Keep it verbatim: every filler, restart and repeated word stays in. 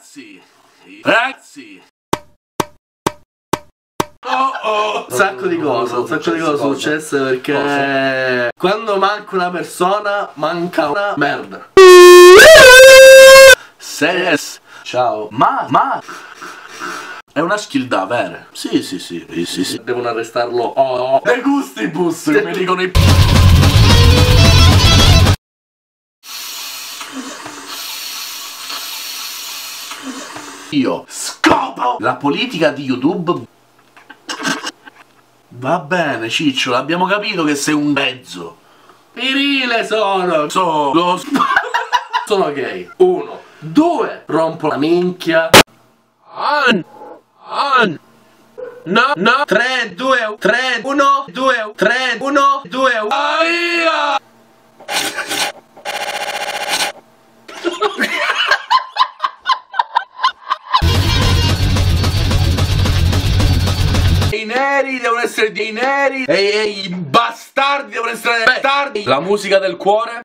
Ragazzi, ragazzi. Oh oh. Un sacco di cose, un sacco di cose sono successe perché cosa? Quando manca una persona, manca una merda. Ses. Ciao. Ma, ma è una skill da avere. Sì, sì, sì, sì, sì, sì. Devono arrestarlo. Oh, oh. De gustibus, come dicono i... Io scopo la politica di YouTube. Va bene, Ciccio, l'abbiamo capito che sei un mezzo. Virile sono. Sono. Sono gay. Uno. Due. Rompo la minchia. On. On. No, no. Tre, due, tre, uno, due, tre, uno, due. Via! I neri devono essere dei neri e, e i bastardi devono essere bastardi. La musica del cuore.